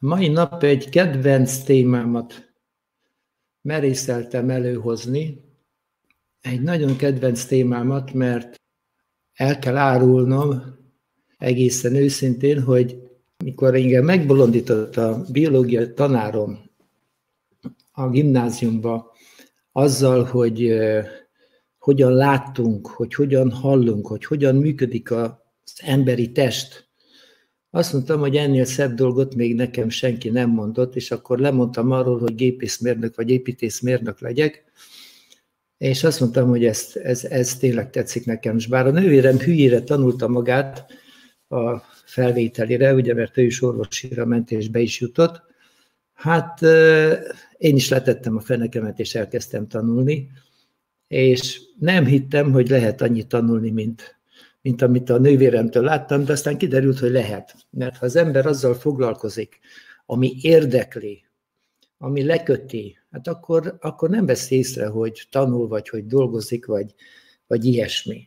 Mai nap egy kedvenc témámat merészeltem előhozni. Egy nagyon kedvenc témámat, mert el kell árulnom egészen őszintén, hogy mikor engem megbolondított a biológia tanárom a gimnáziumba azzal, hogy hogyan láttunk, hogy hogyan hallunk, hogy hogyan működik az emberi test, azt mondtam, hogy ennél szebb dolgot még nekem senki nem mondott, és akkor lemondtam arról, hogy gépészmérnök vagy építészmérnök legyek, és azt mondtam, hogy ez tényleg tetszik nekem. És bár a nővérem hülyére tanulta magát a felvételire, ugye, mert ő is orvosira ment és be is jutott, hát én is letettem a fenekemet, és elkezdtem tanulni, és nem hittem, hogy lehet annyit tanulni, mint amit a nővéremtől láttam, de aztán kiderült, hogy lehet. Mert ha az ember azzal foglalkozik, ami érdekli, ami leköti, hát akkor nem vesz észre, hogy tanul, vagy hogy dolgozik, vagy ilyesmi.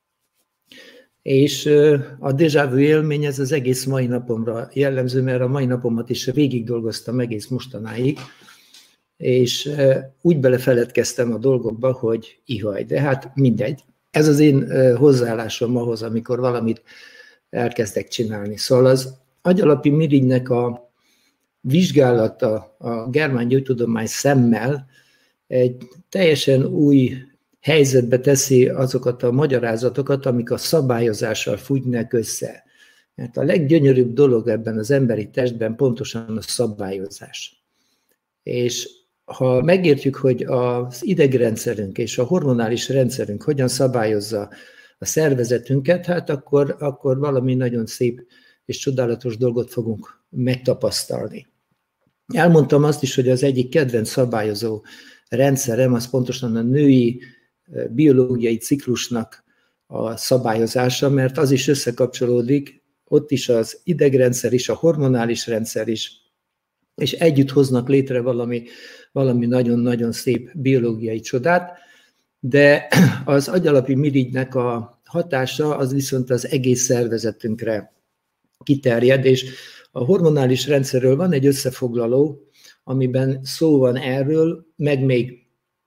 És a déjà vu élmény ez az egész mai napomra jellemző, mert a mai napomat is végig dolgoztam egész mostanáig, és úgy belefeledkeztem a dolgokba, hogy ihaj, de hát mindegy. Ez az én hozzáállásom ahhoz, amikor valamit elkezdek csinálni. Szóval az agyalapi mirigynek a vizsgálata a germán gyógytudomány szemmel egy teljesen új helyzetbe teszi azokat a magyarázatokat, amik a szabályozással függnek össze. Mert a leggyönyörűbb dolog ebben az emberi testben pontosan a szabályozás. És ha megértjük, hogy az idegrendszerünk és a hormonális rendszerünk hogyan szabályozza a szervezetünket, hát akkor valami nagyon szép és csodálatos dolgot fogunk megtapasztalni. Elmondtam azt is, hogy az egyik kedvenc szabályozó rendszerem az pontosan a női biológiai ciklusnak a szabályozása, mert az is összekapcsolódik, ott is az idegrendszer is, a hormonális rendszer is, és együtt hoznak létre valami nagyon-nagyon szép biológiai csodát, de az agyalapi mirigynek a hatása az viszont az egész szervezetünkre kiterjed, és a hormonális rendszerről van egy összefoglaló, amiben szó van erről, meg még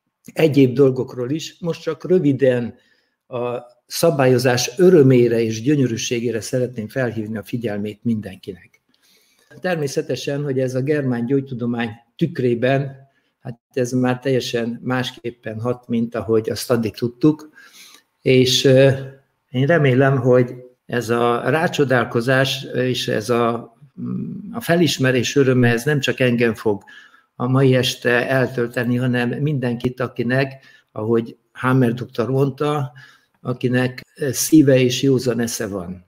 egyéb dolgokról is. Most csak röviden a szabályozás örömére és gyönyörűségére szeretném felhívni a figyelmét mindenkinek. Természetesen, hogy ez a germán gyógytudomány tükrében, hát ez már teljesen másképpen hat, mint ahogy azt addig tudtuk, és én remélem, hogy ez a rácsodálkozás és ez a felismerés öröme, ez nem csak engem fog a mai este eltölteni, hanem mindenkit, akinek, ahogy Hammer doktor mondta, akinek szíve és józan esze van.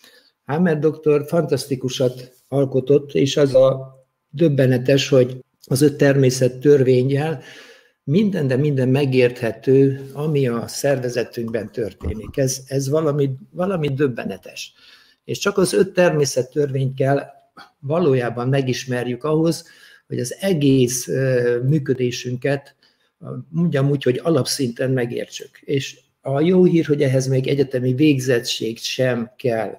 Hammer doktor fantasztikusat alkotott, és az a döbbenetes, hogy az 5 természet törvénnyel minden, de minden megérthető, ami a szervezetünkben történik. Ez valami döbbenetes. És csak az 5 természet törvényt kell valójában megismerjük ahhoz, hogy az egész működésünket, mondjam úgy, hogy alapszinten megértsük. És a jó hír, hogy ehhez még egyetemi végzettség sem kell.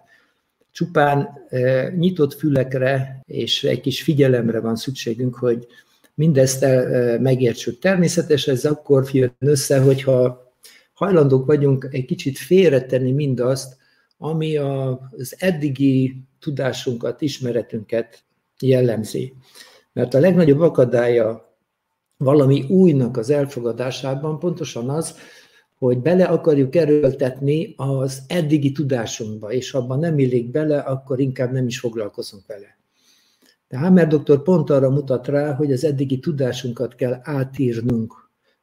Csupán nyitott fülekre és egy kis figyelemre van szükségünk, hogy mindezt megértsük. Természetesen ez akkor jön össze, hogyha hajlandók vagyunk egy kicsit félretenni mindazt, ami az eddigi tudásunkat, ismeretünket jellemzi. Mert a legnagyobb akadálya valami újnak az elfogadásában pontosan az, hogy bele akarjuk erőltetni az eddigi tudásunkba, és ha abban nem illik bele, akkor inkább nem is foglalkozunk vele. De Hammer doktor pont arra mutat rá, hogy az eddigi tudásunkat kell átírnunk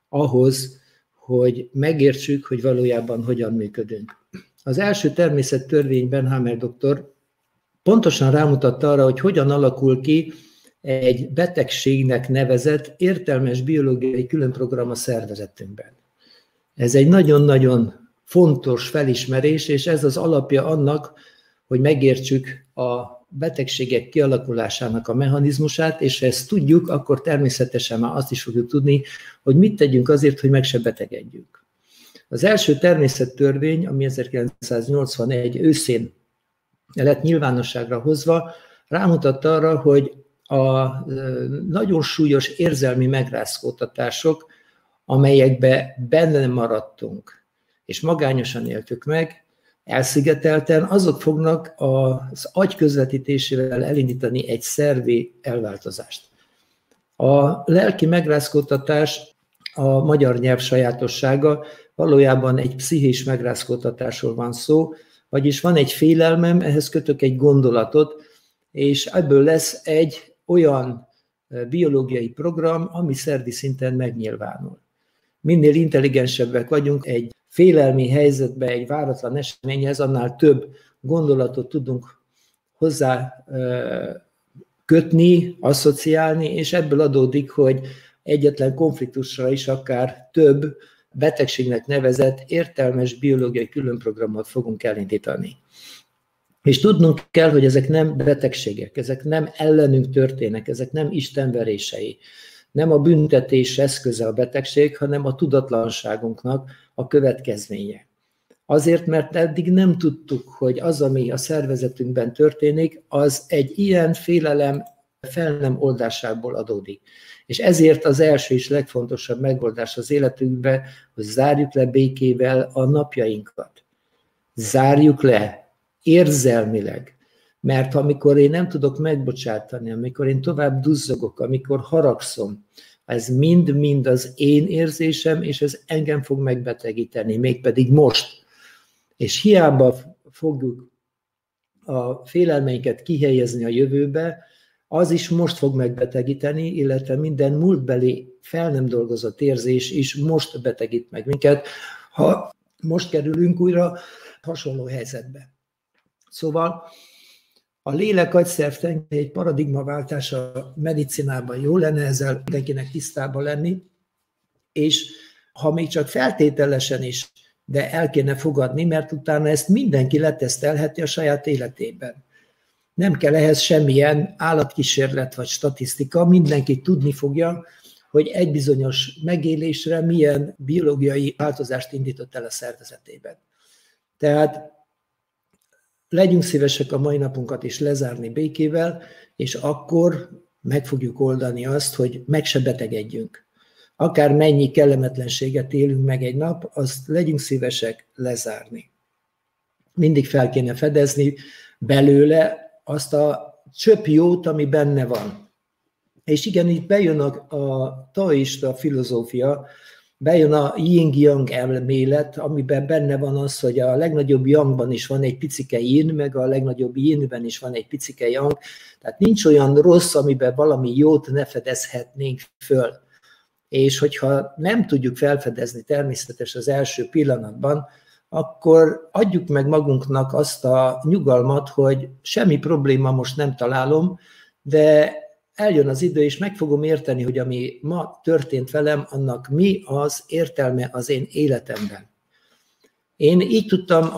ahhoz, hogy megértsük, hogy valójában hogyan működünk. Az első természettörvényben Hammer doktor pontosan rámutat arra, hogy hogyan alakul ki egy betegségnek nevezett értelmes biológiai különprogram a szervezetünkben. Ez egy nagyon-nagyon fontos felismerés, és ez az alapja annak, hogy megértsük a betegségek kialakulásának a mechanizmusát, és ha ezt tudjuk, akkor természetesen már azt is fogjuk tudni, hogy mit tegyünk azért, hogy meg se betegedjünk. Az első természettörvény, ami 1981 őszén lett nyilvánosságra hozva, rámutat arra, hogy a nagyon súlyos érzelmi megrázkódtatások, amelyekbe benne maradtunk, és magányosan éltük meg, elszigetelten, azok fognak az agy közvetítésével elindítani egy szervi elváltozást. A lelki megrázkódtatás a magyar nyelv sajátossága, valójában egy pszichés megrázkódtatásról van szó, vagyis van egy félelmem, ehhez kötök egy gondolatot, és ebből lesz egy olyan biológiai program, ami szervi szinten megnyilvánul. Minél intelligensebbek vagyunk, egy félelmi helyzetbe, egy váratlan eseményhez, annál több gondolatot tudunk hozzá kötni, asszociálni, és ebből adódik, hogy egyetlen konfliktusra is akár több betegségnek nevezett értelmes biológiai különprogramot fogunk elindítani. És tudnunk kell, hogy ezek nem betegségek, ezek nem ellenünk történnek, ezek nem istenverései. Nem a büntetés eszköze a betegség, hanem a tudatlanságunknak a következménye. Azért, mert eddig nem tudtuk, hogy az, ami a szervezetünkben történik, az egy ilyen félelem fel nem oldásából adódik. És ezért az első és legfontosabb megoldás az életünkben, hogy zárjuk le békével a napjainkat. Zárjuk le érzelmileg. Mert amikor én nem tudok megbocsátani, amikor én tovább duzzogok, amikor haragszom, ez mind-mind az én érzésem, és ez engem fog megbetegíteni, mégpedig most. És hiába fogjuk a félelmeinket kihelyezni a jövőbe, az is most fog megbetegíteni, illetve minden múltbeli fel nem dolgozott érzés is most betegít meg minket, ha most kerülünk újra hasonló helyzetbe. Szóval a lélek-agyszerv egy paradigmaváltás a medicinában jó lenne, ezzel mindenkinek tisztában lenni, és ha még csak feltételesen is, de el kéne fogadni, mert utána ezt mindenki letesztelheti a saját életében. Nem kell ehhez semmilyen állatkísérlet vagy statisztika, mindenki tudni fogja, hogy egy bizonyos megélésre milyen biológiai változást indított el a szervezetében. Tehát legyünk szívesek a mai napunkat is lezárni békével, és akkor meg fogjuk oldani azt, hogy meg se betegedjünk. Akár mennyi kellemetlenséget élünk meg egy nap, azt legyünk szívesek lezárni. Mindig fel kéne fedezni belőle azt a csöpp jót, ami benne van. És igen, itt bejön a taoista filozófia, bejön a yin-yang elmélet, amiben benne van az, hogy a legnagyobb yangban is van egy picike yin, meg a legnagyobb yinben is van egy picike yang. Tehát nincs olyan rossz, amiben valami jót ne fedezhetnénk föl. És hogyha nem tudjuk felfedezni természetes az első pillanatban, akkor adjuk meg magunknak azt a nyugalmat, hogy semmi probléma most nem találom, de eljön az idő, és meg fogom érteni, hogy ami ma történt velem, annak mi az értelme az én életemben. Én így tudtam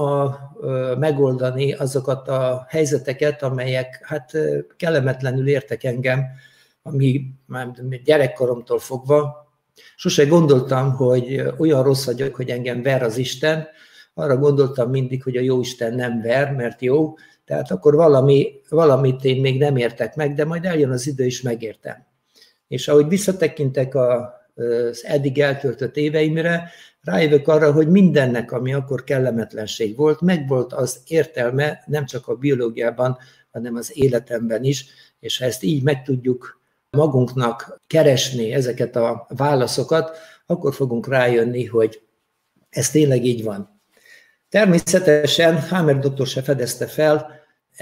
megoldani azokat a helyzeteket, amelyek hát kellemetlenül értek engem, ami már gyerekkoromtól fogva. Sose gondoltam, hogy olyan rossz vagyok, hogy engem ver az Isten. Arra gondoltam mindig, hogy a Jóisten nem ver, mert jó, tehát akkor valamit én még nem értek meg, de majd eljön az idő, és megértem. És ahogy visszatekintek az eddig eltöltött éveimre, rájövök arra, hogy mindennek, ami akkor kellemetlenség volt, megvolt az értelme, nem csak a biológiában, hanem az életemben is, és ha ezt így meg tudjuk magunknak keresni ezeket a válaszokat, akkor fogunk rájönni, hogy ez tényleg így van. Természetesen Hamer doktor se fedezte fel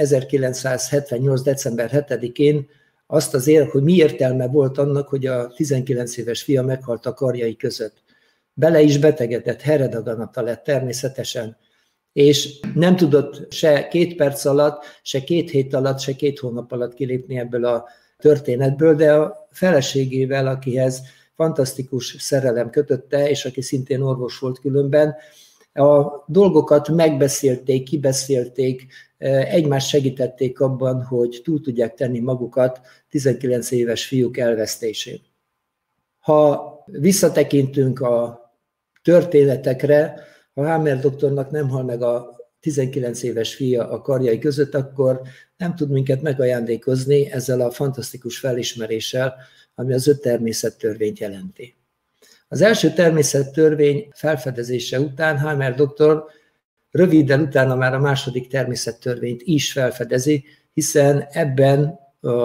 1978. december 7-én azt az hogy mi értelme volt annak, hogy a 19 éves fia meghalt a karjai között. Bele is betegedett, herredaganata lett természetesen, és nem tudott se 2 perc alatt, se 2 hét alatt, se 2 hónap alatt kilépni ebből a történetből, de a feleségével, akihez fantasztikus szerelem kötötte, és aki szintén orvos volt különben, a dolgokat megbeszélték, kibeszélték, egymást segítették abban, hogy túl tudják tenni magukat 19 éves fiúk elvesztésén. Ha visszatekintünk a történetekre, a Hamer doktornak nem hal meg a 19 éves fia a karjai között, akkor nem tud minket megajándékozni ezzel a fantasztikus felismeréssel, ami az 5 természettörvényt jelenti. Az első természettörvény felfedezése után Hamer doktor röviddel utána már a második természettörvényt is felfedezi, hiszen ebben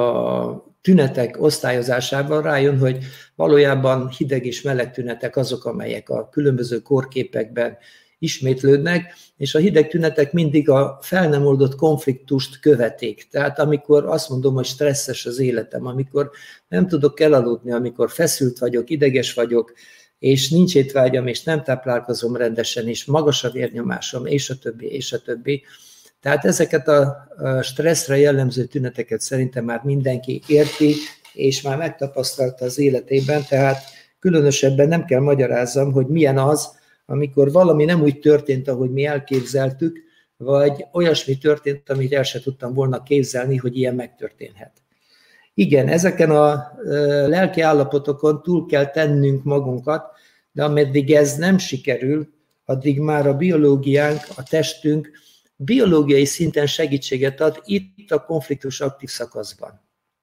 a tünetek osztályozásában rájön, hogy valójában hideg és meleg tünetek azok, amelyek a különböző kórképekben ismétlődnek, és a hideg tünetek mindig a fel nem oldott konfliktust követik. Tehát amikor azt mondom, hogy stresszes az életem, amikor nem tudok elaludni, amikor feszült vagyok, ideges vagyok, és nincs étvágyam, és nem táplálkozom rendesen, és magas a vérnyomásom, és a többi, és a többi. Tehát ezeket a stresszre jellemző tüneteket szerintem már mindenki érti, és már megtapasztalta az életében, tehát különösebben nem kell magyarázzam, hogy milyen az, amikor valami nem úgy történt, ahogy mi elképzeltük, vagy olyasmi történt, amit el se tudtam volna képzelni, hogy ilyen megtörténhet. Igen, ezeken a lelki állapotokon túl kell tennünk magunkat, de ameddig ez nem sikerül, addig már a biológiánk, a testünk biológiai szinten segítséget ad itt a konfliktus aktív szakaszban.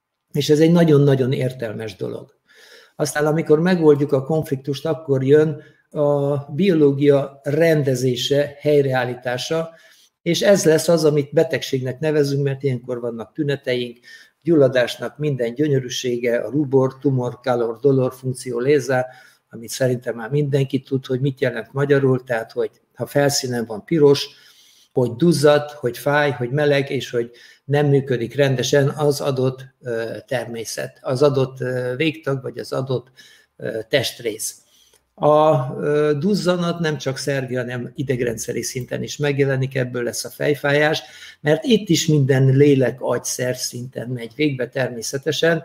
És ez egy nagyon-nagyon értelmes dolog. Aztán amikor megoldjuk a konfliktust, akkor jön a biológia rendezése, helyreállítása, és ez lesz az, amit betegségnek nevezünk, mert ilyenkor vannak tüneteink, gyulladásnak minden gyönyörűsége, a rubor, tumor, calor, dolor, funkció, léza, amit szerintem már mindenki tud, hogy mit jelent magyarul, tehát hogy ha felszínen van piros, hogy duzzad, hogy fáj, hogy meleg, és hogy nem működik rendesen az adott természet, az adott végtag, vagy az adott testrész. A duzzanat nem csak szervi, hanem idegrendszeri szinten is megjelenik, ebből lesz a fejfájás, mert itt is minden lélek-agy-szerv szinten megy végbe természetesen,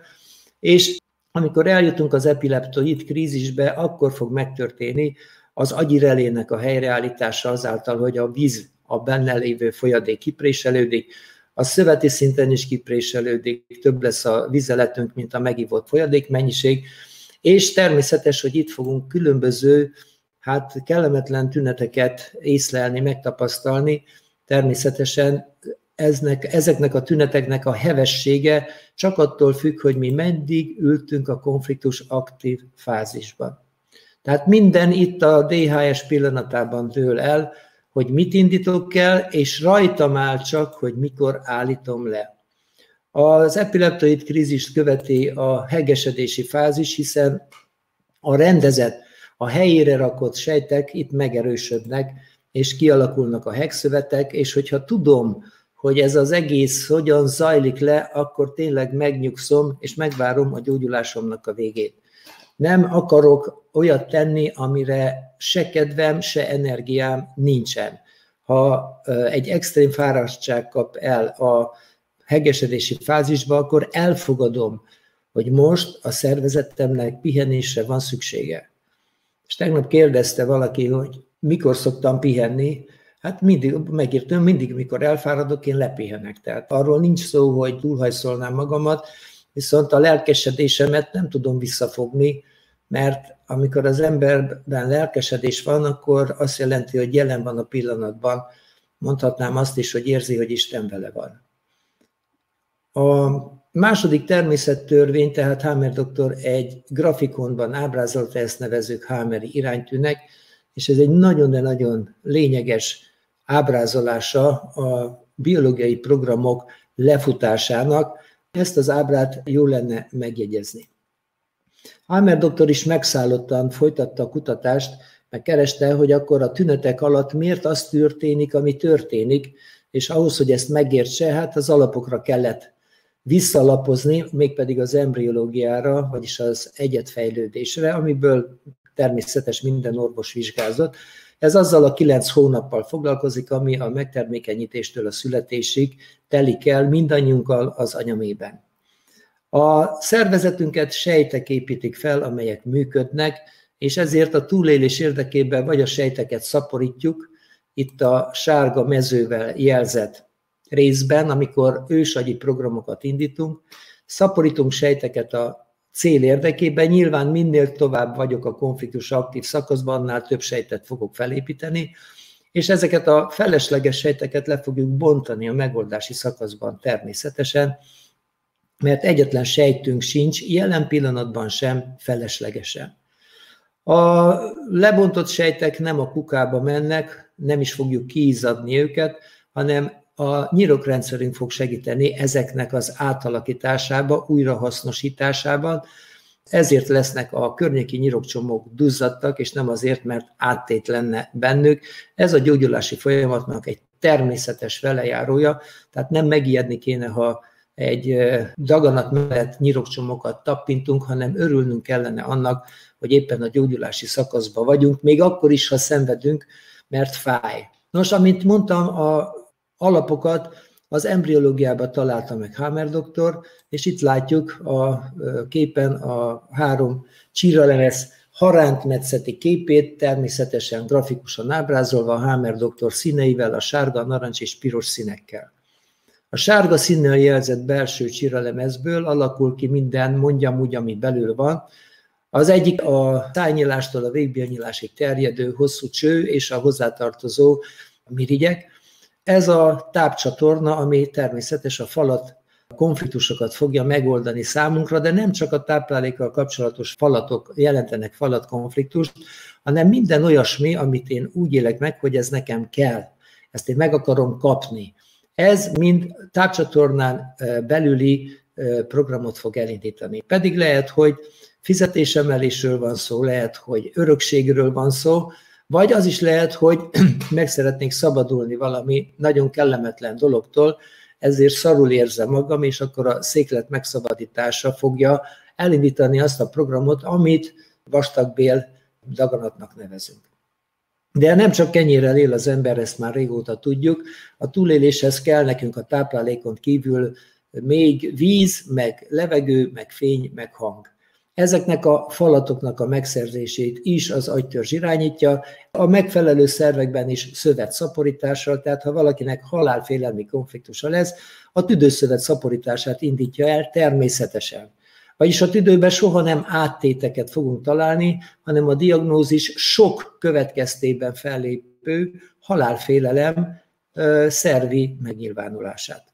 és amikor eljutunk az epileptoid krízisbe, akkor fog megtörténni az agyi relének a helyreállítása azáltal, hogy a víz, a benne lévő folyadék kipréselődik, a szöveti szinten is kipréselődik, több lesz a vizeletünk, mint a megivott folyadékmennyiség, és természetes, hogy itt fogunk különböző, kellemetlen tüneteket észlelni, megtapasztalni. Természetesen ezeknek a tüneteknek a hevessége csak attól függ, hogy mi meddig ültünk a konfliktus aktív fázisban. Tehát minden itt a DHS pillanatában dől el, hogy mit indítok el, és rajtam áll csak, hogy mikor állítom le. Az epileptoid krízist követi a hegesedési fázis, hiszen a rendezett, a helyére rakott sejtek itt megerősödnek, és kialakulnak a hegszövetek, és hogyha tudom, hogy ez az egész hogyan zajlik le, akkor tényleg megnyugszom, és megvárom a gyógyulásomnak a végét. Nem akarok olyat tenni, amire se kedvem, se energiám nincsen. Ha egy extrém fáradtság kap el a hegesedési fázisba, akkor elfogadom, hogy most a szervezetemnek pihenésre van szüksége. És tegnap kérdezte valaki, hogy mikor szoktam pihenni, hát mindig, megírtam, mindig, mikor elfáradok, én lepihenek. Tehát arról nincs szó, hogy túlhajszolnám magamat, viszont a lelkesedésemet nem tudom visszafogni, mert amikor az emberben lelkesedés van, akkor azt jelenti, hogy jelen van a pillanatban. Mondhatnám azt is, hogy érzi, hogy Isten vele van. A második természettörvény, tehát Hamer doktor egy grafikonban ábrázolta, ezt nevezzük Hameri iránytűnek, és ez egy nagyon, de nagyon lényeges ábrázolása a biológiai programok lefutásának. Ezt az ábrát jó lenne megjegyezni. Hamer doktor is megszállottan folytatta a kutatást, meg kereste, hogy akkor a tünetek alatt miért az történik, ami történik, és ahhoz, hogy ezt megértse, hát az alapokra kellett visszalapozni, mégpedig az embriológiára, vagyis az egyedfejlődésre, amiből természetes minden orvos vizsgázott. Ez azzal a 9 hónappal foglalkozik, ami a megtermékenyítéstől a születésig telik el mindannyiunkkal az anyamében. A szervezetünket sejtek építik fel, amelyek működnek, és ezért a túlélés érdekében vagy a sejteket szaporítjuk, itt a sárga mezővel jelzett részben, amikor ősagyi programokat indítunk, szaporítunk sejteket a cél érdekében, nyilván minél tovább vagyok a konfliktus aktív szakaszban, annál több sejtet fogok felépíteni, és ezeket a felesleges sejteket le fogjuk bontani a megoldási szakaszban természetesen, mert egyetlen sejtünk sincs, jelen pillanatban sem feleslegesen. A lebontott sejtek nem a kukába mennek, nem is fogjuk kiizzadni őket, hanem a nyirokrendszerünk fog segíteni ezeknek az átalakításába, újrahasznosításában. Ezért lesznek a környéki nyirokcsomók duzzadtak, és nem azért, mert áttét lenne bennük. Ez a gyógyulási folyamatnak egy természetes velejárója, tehát nem megijedni kéne, ha egy daganat mellett nyirokcsomókat tappintunk, hanem örülnünk kellene annak, hogy éppen a gyógyulási szakaszban vagyunk, még akkor is, ha szenvedünk, mert fáj. Nos, amint mondtam, a alapokat az embriológiában találta meg Hamer doktor, és itt látjuk a képen a 3 csíralemez harántmetszeti képét, természetesen grafikusan ábrázolva a Hamer doktor színeivel, a sárga, narancs és piros színekkel. A sárga színnel jelzett belső csíralemezből alakul ki minden, mondjam úgy, ami belül van. Az egyik a szájnyilástól a végbélnyilásig terjedő hosszú cső és a hozzátartozó mirigyek. Ez a tápcsatorna, ami természetes a falat, konfliktusokat fogja megoldani számunkra, de nem csak a táplálékkal kapcsolatos falatok jelentenek falatkonfliktust, hanem minden olyasmi, amit én úgy élek meg, hogy ez nekem kell. Ezt én meg akarom kapni. Ez mind tápcsatornán belüli programot fog elindítani. Pedig lehet, hogy fizetésemelésről van szó, lehet, hogy örökségről van szó, vagy az is lehet, hogy meg szeretnék szabadulni valami nagyon kellemetlen dologtól, ezért szarul érzem magam, és akkor a széklet megszabadítása fogja elindítani azt a programot, amit vastagbél daganatnak nevezünk. De nem csak kenyérrel él az ember, ezt már régóta tudjuk, a túléléshez kell nekünk a táplálékon kívül még víz, meg levegő, meg fény, meg hang. Ezeknek a falatoknak a megszerzését is az agytörzs irányítja, a megfelelő szervekben is szövet szaporítással, tehát ha valakinek halálfélelmi konfliktusa lesz, a tüdőszövet szaporítását indítja el természetesen. Vagyis a tüdőben soha nem áttéteket fogunk találni, hanem a diagnózis sok következtében fellépő halálfélelem szervi megnyilvánulását.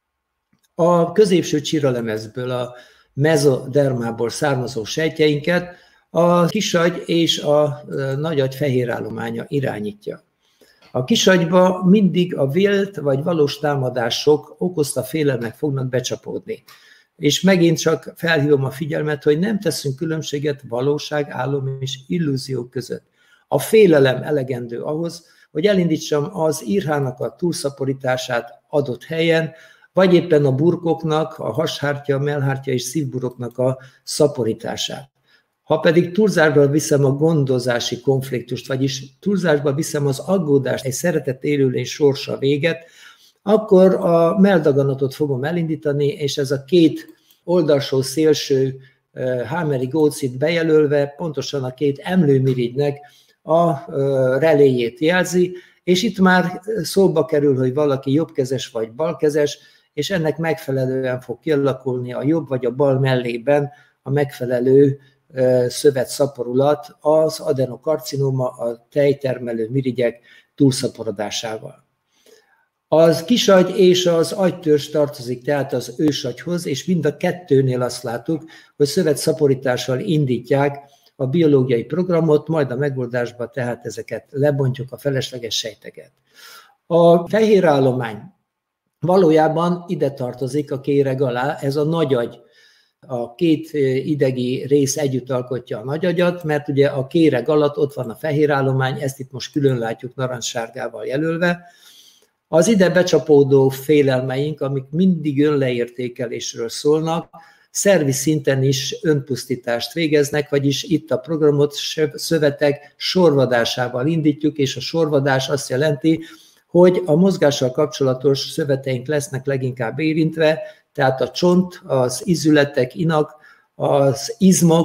A középső csíralemezből, a mezodermából származó sejtjeinket a kisagy és a nagyagy fehérállománya irányítja. A kisagyba mindig a vélt vagy valós támadások okozta félelmek fognak becsapódni. És megint csak felhívom a figyelmet, hogy nem teszünk különbséget valóság, álom és illúzió között. A félelem elegendő ahhoz, hogy elindítsam az írhának a túlszaporítását adott helyen, vagy éppen a burkoknak, a hashártya, mellhártya és szívburoknak a szaporítását. Ha pedig túlzásba viszem a gondozási konfliktust, vagyis túlzásba viszem az aggódást, egy szeretett élőlény sorsa véget, akkor a melldaganatot fogom elindítani, és ez a 2 oldalsó szélső Hameri gócit bejelölve pontosan a 2 emlőmirigynek a reléjét jelzi, és itt már szóba kerül, hogy valaki jobbkezes vagy balkezes, és ennek megfelelően fog kialakulni a jobb vagy a bal mellében a megfelelő szövetszaporulat az adenokarcinóma, a tejtermelő mirigyek túlszaporodásával. Az kisagy és az agytörzs tartozik tehát az ősagyhoz, és mind a kettőnél azt látjuk, hogy szövetszaporítással indítják a biológiai programot, majd a megoldásba tehát ezeket lebontjuk, a felesleges sejteket. A fehérállomány valójában ide tartozik a kéreg alá, ez a nagyagy. A 2 idegi rész együtt alkotja a nagyagyat, mert ugye a kéreg alatt ott van a fehérállomány, ezt itt most külön látjuk narancssárgával jelölve. Az ide becsapódó félelmeink, amik mindig önleértékelésről szólnak, szervi szinten is önpusztítást végeznek, vagyis itt a programot szövetek sorvadásával indítjuk, és a sorvadás azt jelenti, hogy a mozgással kapcsolatos szöveteink lesznek leginkább érintve, tehát a csont, az ízületek, inak, az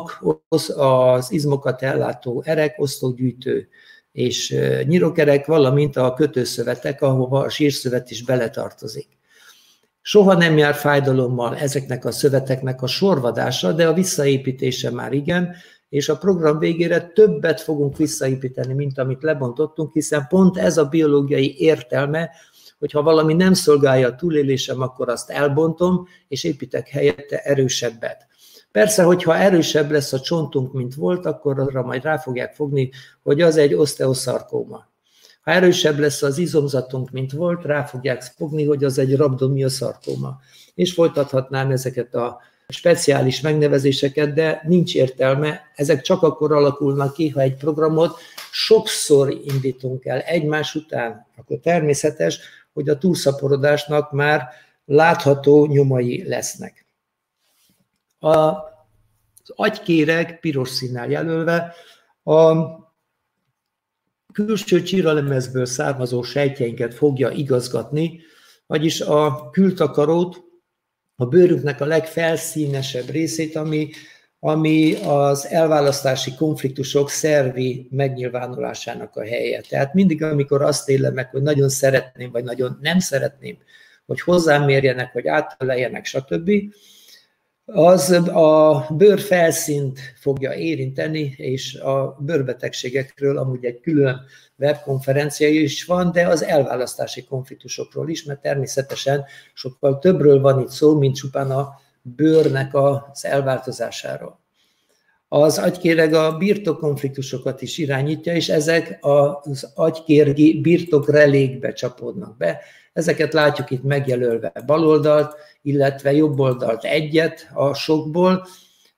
izmokat ellátó erek, oszlopgyűjtő és nyirokerek, valamint a kötőszövetek, ahova a zsírszövet is beletartozik. Soha nem jár fájdalommal ezeknek a szöveteknek a sorvadása, de a visszaépítése már igen, és a program végére többet fogunk visszaépíteni, mint amit lebontottunk, hiszen pont ez a biológiai értelme, hogy ha valami nem szolgálja a túlélésem, akkor azt elbontom, és építek helyette erősebbet. Persze, hogyha erősebb lesz a csontunk, mint volt, akkor arra majd rá fogják fogni, hogy az egy oszteoszarkóma. Ha erősebb lesz az izomzatunk, mint volt, rá fogják fogni, hogy az egy rabdomiaszarkóma. És folytathatnám ezeket a speciális megnevezéseket, de nincs értelme. Ezek csak akkor alakulnak ki, ha egy programot sokszor indítunk el egymás után, akkor természetes, hogy a túlszaporodásnak már látható nyomai lesznek. Az agykéreg piros színnel jelölve a külső csíralemezből származó sejtjeinket fogja igazgatni, vagyis a kültakarót, a bőrünknek a legfelszínesebb részét, ami az elválasztási konfliktusok szervi megnyilvánulásának a helye. Tehát mindig, amikor azt élem meg, hogy nagyon szeretném, vagy nagyon nem szeretném, hogy hozzám mérjenek, hogy átöleljenek, stb., az a bőr felszínt fogja érinteni, és a bőrbetegségekről amúgy egy külön webkonferencia is van, de az elválasztási konfliktusokról is, mert természetesen sokkal többről van itt szó, mint csupán a bőrnek az elváltozásáról. Az agykéreg a birtokkonfliktusokat is irányítja, és ezek az agykérgi birtokrelékbe csapódnak be. Ezeket látjuk itt megjelölve baloldalt, illetve jobboldalt egyet a sokból.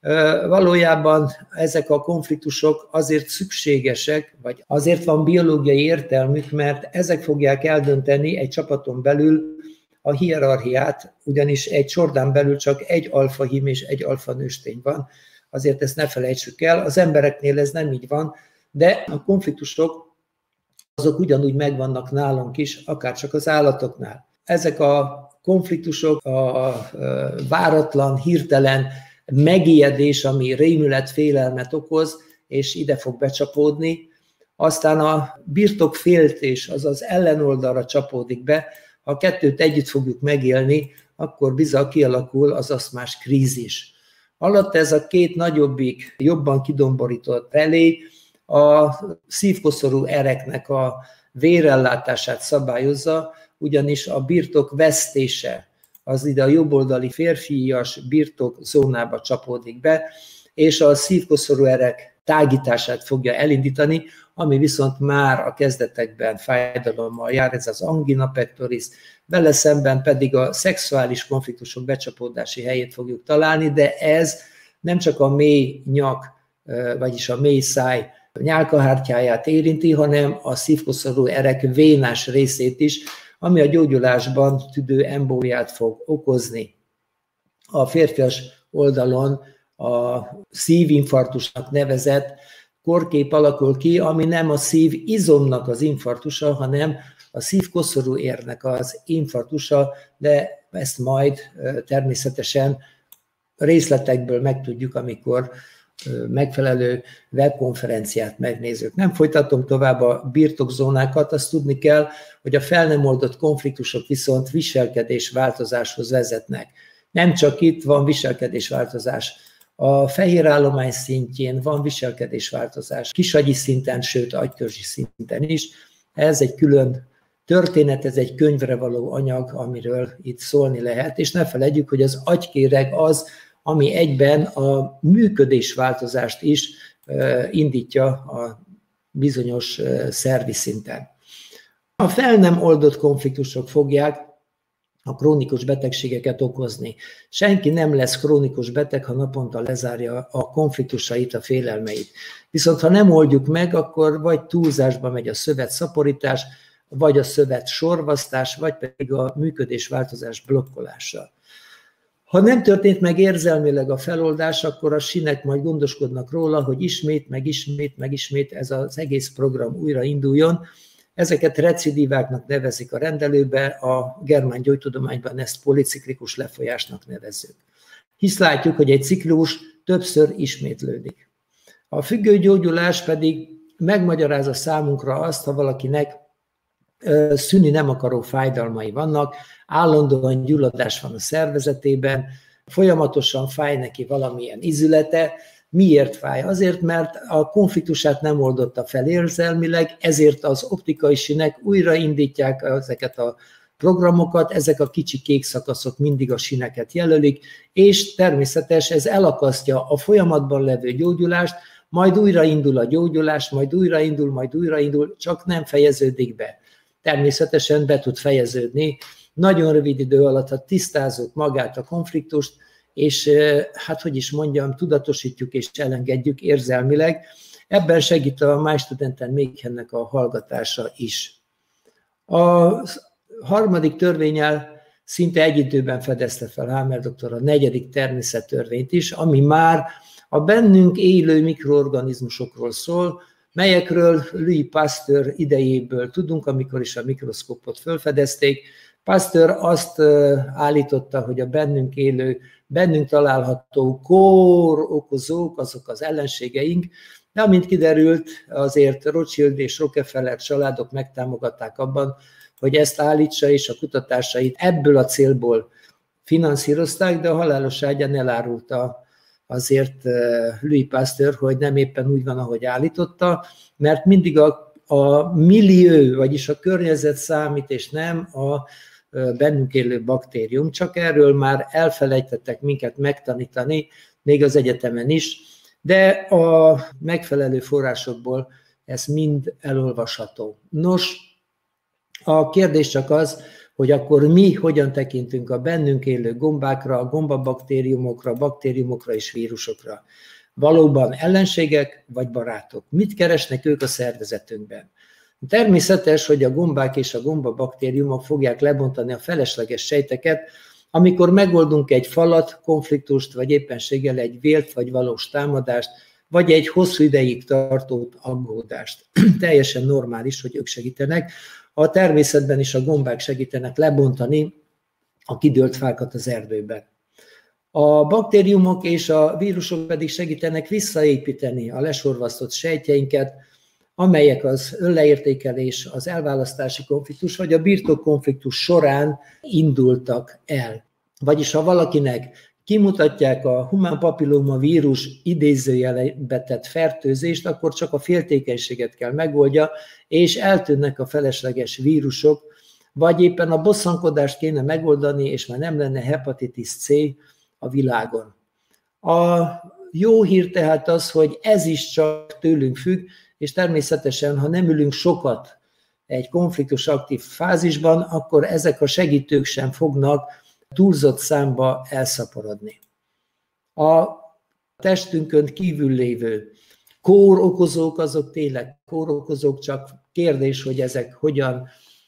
Valójában ezek a konfliktusok azért szükségesek, vagy azért van biológiai értelmük, mert ezek fogják eldönteni egy csapaton belül a hierarchiát, ugyanis egy csordán belül csak egy alfahím és egy alfanőstény van. Azért ezt ne felejtsük el, az embereknél ez nem így van, de a konfliktusok azok ugyanúgy megvannak nálunk is, akár csak az állatoknál. Ezek a konfliktusok, a váratlan, hirtelen megijedés, ami rémület, félelmet okoz, és ide fog becsapódni, aztán a birtokféltés, azaz ellenoldalra csapódik be, ha a kettőt együtt fogjuk megélni, akkor bizony kialakul az asztmás krízis. Alatt ez a két nagyobbik, jobban kidomborított relé a szívkoszorú ereknek a vérellátását szabályozza, ugyanis a birtok vesztése az ide a jobboldali férfias birtok zónába csapódik be, és a szívkoszorú erek tágítását fogja elindítani, ami viszont már a kezdetekben fájdalommal jár, ez az angina pectoris, vele szemben pedig a szexuális konfliktusok becsapódási helyét fogjuk találni, de ez nem csak a mély nyak, vagyis a mély száj nyálkahártyáját érinti, hanem a szívkoszorú erek vénás részét is, ami a gyógyulásban tüdő embóliát fog okozni. A férfias oldalon a szívinfarktusnak nevezett korkép alakul ki, ami nem a szívizomnak az infarktusa, hanem a szívkoszorú érnek az infarktusa, de ezt majd természetesen részletekből megtudjuk, amikor megfelelő webkonferenciát megnézők. Nem folytatom tovább a birtokzónákat, azt tudni kell, hogy a fel nem oldott konfliktusok viszont viselkedésváltozáshoz vezetnek. Nem csak itt van viselkedésváltozás, a fehérállomány szintjén van viselkedésváltozás, kisagyi szinten, sőt agytörzsi szinten is. Ez egy külön történet, ez egy könyvre való anyag, amiről itt szólni lehet, és ne feledjük, hogy az agykéreg az, ami egyben a működésváltozást is indítja a bizonyos szervi szinten. A fel nem oldott konfliktusok fogják a krónikus betegségeket okozni. Senki nem lesz krónikus beteg, ha naponta lezárja a konfliktusait, a félelmeit. Viszont ha nem oldjuk meg, akkor vagy túlzásba megy a szövetszaporítás, vagy a szövet sorvasztás, vagy pedig a működésváltozás blokkolása. Ha nem történt meg érzelmileg a feloldás, akkor a sinek majd gondoskodnak róla, hogy ismét ez az egész program újra induljon. Ezeket recidiváknak nevezik a rendelőbe, a germán gyógytudományban ezt policiklikus lefolyásnak nevezzük. Hisz látjuk, hogy egy ciklus többször ismétlődik. A függőgyógyulás pedig megmagyarázza számunkra azt, ha valakinek szűnni nem akaró fájdalmai vannak, állandóan gyulladás van a szervezetében, folyamatosan fáj neki valamilyen izülete, Miért fáj? Azért, mert a konfliktusát nem oldotta fel érzelmileg, ezért az optikai sínek újraindítják ezeket a programokat, ezek a kicsi kék szakaszok mindig a síneket jelölik, és természetes, ez elakasztja a folyamatban levő gyógyulást, majd újraindul a gyógyulás, majd újraindul, csak nem fejeződik be. Természetesen be tud fejeződni nagyon rövid idő alatt, ha tisztázzuk magát a konfliktust, és hát hogy is mondjam, tudatosítjuk és elengedjük érzelmileg. Ebben segít a Májstudenten Méchennek a hallgatása is. A harmadik törvénnyel szinte egy időben fedezte fel Hamer doktor a negyedik természettörvényt is, ami már a bennünk élő mikroorganizmusokról szól, melyekről Louis Pasteur idejéből tudunk, amikor is a mikroszkópot felfedezték. Pasteur azt állította, hogy a bennünk élő, bennünk található kórokozók, azok az ellenségeink, de amint kiderült, azért Rothschild és Rockefeller családok megtámogatták abban, hogy ezt állítsa, és a kutatásait ebből a célból finanszírozták, de a halálos ágyán elárulta azért Louis Pasteur, hogy nem éppen úgy van, ahogy állította, mert mindig a millió, vagyis a környezet számít, és nem a bennünk élő baktérium, csak erről már elfelejtettek minket megtanítani, még az egyetemen is, de a megfelelő forrásokból ez mind elolvasható. Nos, a kérdés csak az, hogy akkor mi hogyan tekintünk a bennünk élő gombákra, a gombabaktériumokra, baktériumokra és vírusokra. Valóban ellenségek vagy barátok? Mit keresnek ők a szervezetünkben? Természetes, hogy a gombák és a gombabaktériumok fogják lebontani a felesleges sejteket, amikor megoldunk egy falat, konfliktust, vagy éppenséggel egy vélt vagy valós támadást, vagy egy hosszú ideig tartó aggódást. Teljesen normális, hogy ők segítenek. A természetben is a gombák segítenek lebontani a kidőlt fákat az erdőben. A baktériumok és a vírusok pedig segítenek visszaépíteni a lesorvasztott sejtjeinket, amelyek az önleértékelés, az elválasztási konfliktus vagy a birtokkonfliktus során indultak el. Vagyis ha valakinek kimutatják a humán papilloma vírus idézőjelbe tett fertőzést, akkor csak a féltékenységet kell megoldja, és eltűnnek a felesleges vírusok, vagy éppen a bosszankodást kéne megoldani, és már nem lenne hepatitis C a világon. A jó hír tehát az, hogy ez is csak tőlünk függ, és természetesen, ha nem ülünk sokat egy konfliktus aktív fázisban, akkor ezek a segítők sem fognak túlzott számba elszaporodni. A testünkön kívül lévő kórokozók, azok tényleg kórokozók, csak kérdés, hogy ezek hogyan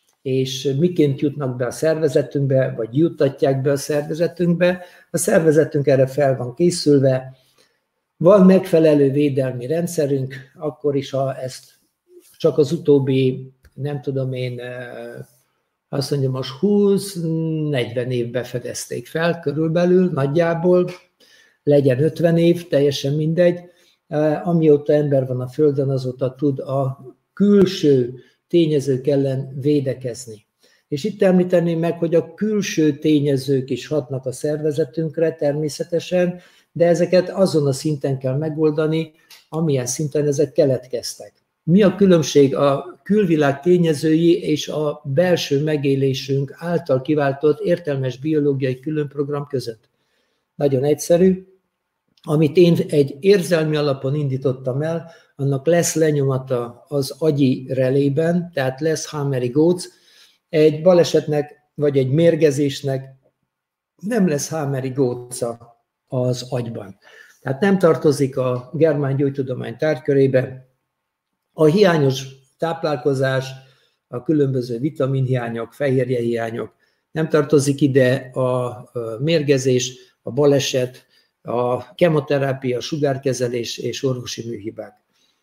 és miként jutnak be a szervezetünkbe, vagy juttatják be a szervezetünkbe. A szervezetünk erre fel van készülve, van megfelelő védelmi rendszerünk, akkor is, ha ezt csak az utóbbi, nem tudom én, azt mondja, most 20-40 évbe fedezték fel körülbelül, nagyjából, legyen 50 év, teljesen mindegy. Amióta ember van a Földön, azóta tud a külső tényezők ellen védekezni. És itt említeném meg, hogy a külső tényezők is hatnak a szervezetünkre természetesen, de ezeket azon a szinten kell megoldani, amilyen szinten ezek keletkeztek. Mi a különbség a külvilág tényezői és a belső megélésünk által kiváltott értelmes biológiai különprogram között? Nagyon egyszerű. Amit én egy érzelmi alapon indítottam el, annak lesz lenyomata az agyi relében, tehát lesz Hameri góc. Egy balesetnek vagy egy mérgezésnek nem lesz Hameri góca az agyban. Tehát nem tartozik a germán gyógytudomány tárgykörébe. A hiányos táplálkozás, a különböző vitaminhiányok, fehérjehiányok, nem tartozik ide a mérgezés, a baleset, a kemoterápia, a sugárkezelés és orvosi műhibák.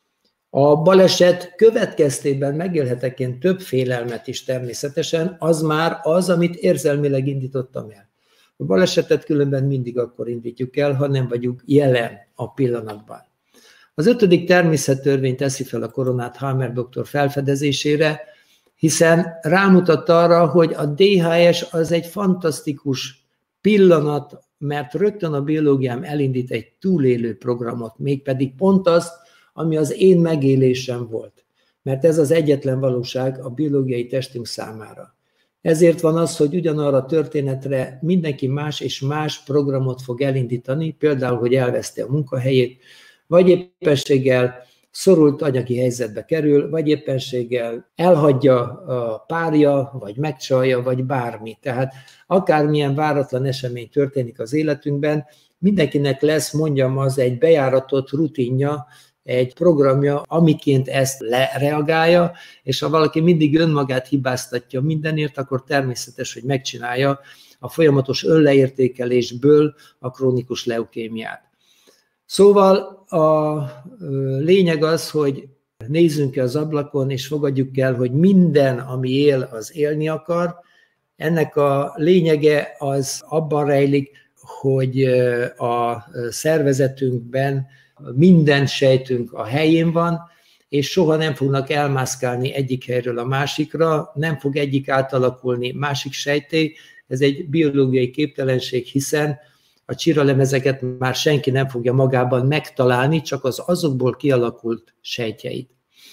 A baleset következtében megélhetek én több félelmet is természetesen, az már az, amit érzelmileg indítottam el. A balesetet különben mindig akkor indítjuk el, ha nem vagyunk jelen a pillanatban. Az 5. természettörvény teszi fel a koronát Hamer doktor felfedezésére, hiszen rámutat arra, hogy a DHS az egy fantasztikus pillanat mert rögtön a biológiám elindít egy túlélő programot, mégpedig pont azt, ami az én megélésem volt. Mert ez az egyetlen valóság a biológiai testünk számára. Ezért van az, hogy ugyanarra a történetre mindenki más és más programot fog elindítani, például, hogy elveszti a munkahelyét, vagy éppenséggel szorult anyagi helyzetbe kerül, vagy éppenséggel elhagyja a párja, vagy megcsalja, vagy bármi. Tehát akármilyen váratlan esemény történik az életünkben, mindenkinek lesz, mondjam, az egy bejáratott rutinja, egy programja, amiként ezt lereagálja, és ha valaki mindig önmagát hibáztatja mindenért, akkor természetes, hogy megcsinálja a folyamatos önleértékelésből a krónikus leukémiát. Szóval a lényeg az, hogy nézzünk ki az ablakon, és fogadjuk el, hogy minden, ami él, az élni akar. Ennek a lényege az abban rejlik, hogy a szervezetünkben minden sejtünk a helyén van, és soha nem fognak elmászkálni egyik helyről a másikra, nem fog egyik átalakulni másik sejté. Ez egy biológiai képtelenség, hiszen a csiralemezeket már senki nem fogja magában megtalálni, csak az azokból kialakult sejtjeit.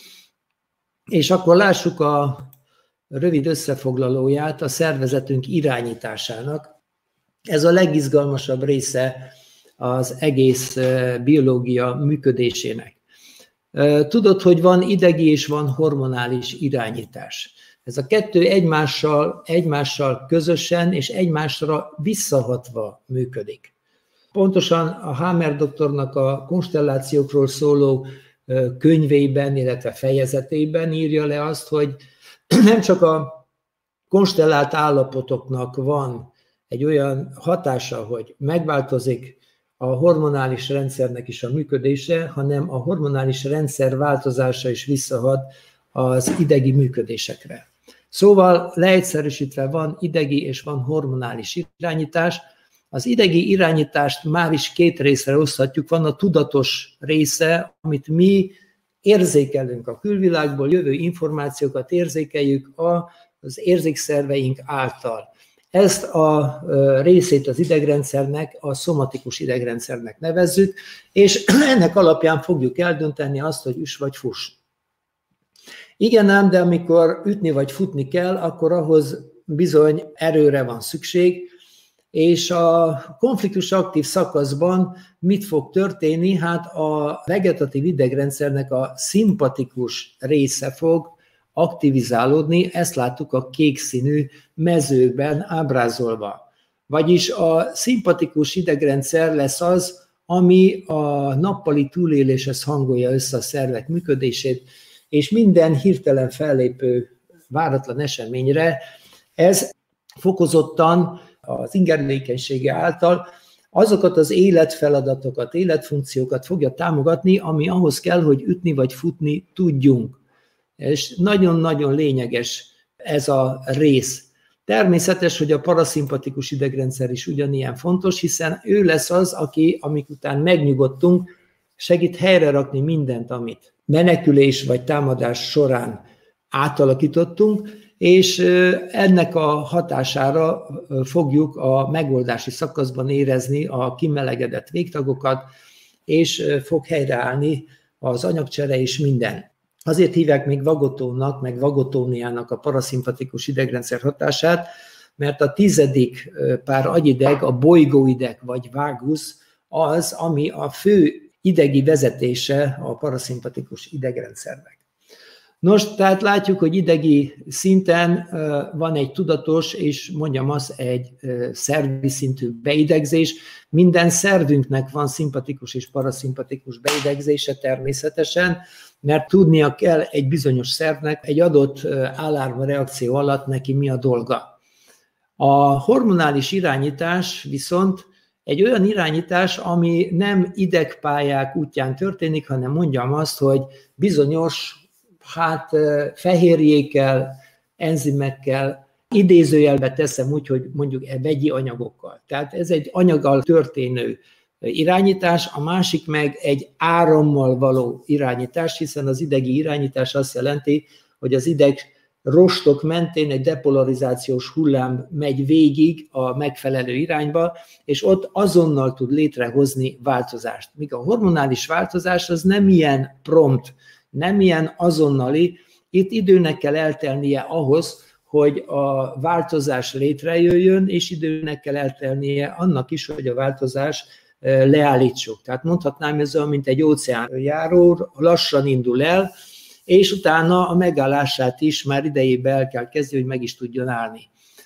És akkor lássuk a rövid összefoglalóját a szervezetünk irányításának. Ez a legizgalmasabb része az egész biológia működésének. Tudod, hogy van idegi és van hormonális irányítás. Ez a kettő egymással közösen és egymásra visszahatva működik. Pontosan a Hamer doktornak a konstellációkról szóló könyvében, illetve fejezetében írja le azt, hogy nem csak a konstellált állapotoknak van egy olyan hatása, hogy megváltozik a hormonális rendszernek is a működése, hanem a hormonális rendszer változása is visszahat az idegi működésekre. Szóval leegyszerűsítve van idegi és van hormonális irányítás. Az idegi irányítást már is két részre oszthatjuk. Van a tudatos része, amit mi érzékelünk a külvilágból, jövő információkat érzékeljük az érzékszerveink által. Ezt a részét az idegrendszernek, a szomatikus idegrendszernek nevezzük, és ennek alapján fogjuk eldönteni azt, hogy üss vagy fuss. Igen ám, de amikor ütni vagy futni kell, akkor ahhoz bizony erőre van szükség, és a konfliktus aktív szakaszban mit fog történni? Hát a vegetatív idegrendszernek a szimpatikus része fog aktivizálódni, ezt láttuk a kék színű mezőben ábrázolva. Vagyis a szimpatikus idegrendszer lesz az, ami a nappali túléléshez hangolja össze a szervek működését, és minden hirtelen fellépő váratlan eseményre ez fokozottan az ingerülékenysége által azokat az életfeladatokat, életfunkciókat fogja támogatni, ami ahhoz kell, hogy ütni vagy futni tudjunk. És nagyon-nagyon lényeges ez a rész. Természetes, hogy a paraszimpatikus idegrendszer is ugyanilyen fontos, hiszen ő lesz az, aki, amik után megnyugodtunk, segít helyre rakni mindent, amit menekülés vagy támadás során átalakítottunk, és ennek a hatására fogjuk a megoldási szakaszban érezni a kimelegedett végtagokat, és fog helyreállni az anyagcsere és minden. Azért hívják még vagotónak, meg vagotóniának a paraszimpatikus idegrendszer hatását, mert a 10. pár agyideg, a bolygóideg vagy vágusz az, ami a fő idegi vezetése a paraszimpatikus idegrendszernek. Nos, tehát látjuk, hogy idegi szinten van egy tudatos, és mondjam azt, egy szervi szintű beidegzés. Minden szervünknek van szimpatikus és paraszimpatikus beidegzése természetesen, mert tudnia kell egy bizonyos szervnek egy adott alarmreakció alatt neki mi a dolga. A hormonális irányítás viszont egy olyan irányítás, ami nem idegpályák útján történik, hanem mondjam azt, hogy bizonyos fehérjékkel, enzimekkel, idézőjelbe teszem úgy, hogy mondjuk vegyi anyagokkal. Tehát ez egy anyaggal történő irányítás, a másik meg egy árammal való irányítás, hiszen az idegi irányítás azt jelenti, hogy az ideg rostok mentén egy depolarizációs hullám megy végig a megfelelő irányba, és ott azonnal tud létrehozni változást. Míg a hormonális változás az nem ilyen prompt, nem ilyen azonnali, itt időnek kell eltelnie ahhoz, hogy a változás létrejöjjön, és időnek kell eltelnie annak is, hogy a változás leállítsuk. Tehát mondhatnám, ez olyan, mint egy óceánjáró, lassan indul el, és utána a megállását is már idejében el kell kezdeni, hogy meg is tudjon állni.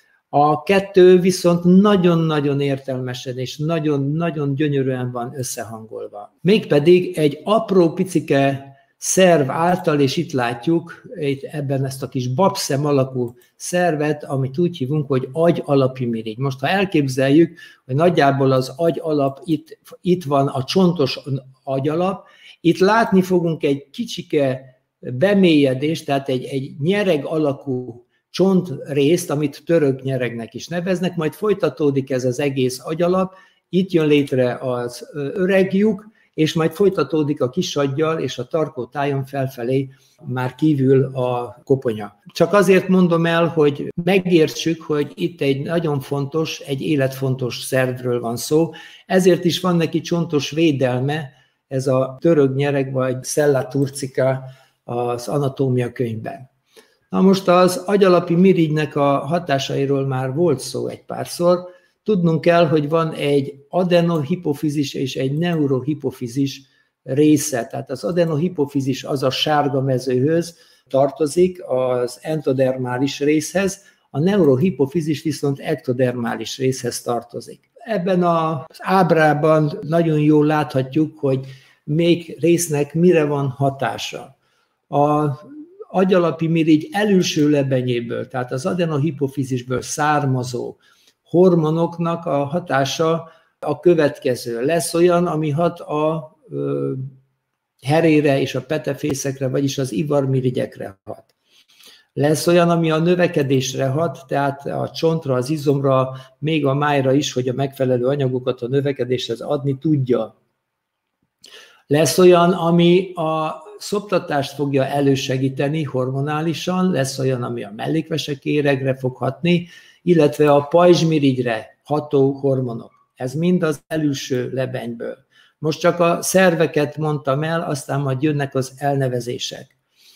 A kettő viszont nagyon-nagyon értelmesen és nagyon-nagyon gyönyörűen van összehangolva. Mégpedig egy apró picike szerv által, és itt látjuk ebben ezt a kis babszem alakú szervet, amit úgy hívunk, hogy agy-alapi mirigy. Most ha elképzeljük, hogy nagyjából az agy alap, itt van a csontos agyalap, itt látni fogunk egy kicsike bemélyedést, tehát egy nyereg alakú csontrészt, amit török nyeregnek is neveznek, majd folytatódik ez az egész agyalap, itt jön létre az öreg lyuk, és majd folytatódik a kisaggyal és a tarkótájon felfelé már kívül a koponya. Csak azért mondom el, hogy megértsük, hogy itt egy nagyon fontos, egy életfontos szervről van szó, ezért is van neki csontos védelme, ez a török nyereg vagy Sella turcica az anatómia könyvben. Na most az agyalapi mirigynek a hatásairól már volt szó egy párszor. Tudnunk kell, hogy van egy adenohipofizis és egy neurohipofizis része. Tehát az adenohipofizis az a sárga mezőhöz tartozik, az entodermális részhez, a neurohipofizis viszont ektodermális részhez tartozik. Ebben az ábrában nagyon jól láthatjuk, hogy még résznek mire van hatása. Az agyalapi mirigy előső lebenyéből, tehát az adenohipofizisből származó hormonoknak a hatása a következő. Lesz olyan, ami hat a herére és a petefészekre, vagyis az ivarmirigyekre hat. Lesz olyan, ami a növekedésre hat, tehát a csontra, az izomra, még a májra is, hogy a megfelelő anyagokat a növekedéshez adni tudja. Lesz olyan, ami a szoptatást fogja elősegíteni hormonálisan, lesz olyan, ami a mellékvesekéregre fog hatni, illetve a pajzsmirigyre ható hormonok. Ez mind az előső lebenyből. Most csak a szerveket mondtam el, aztán majd jönnek az elnevezések.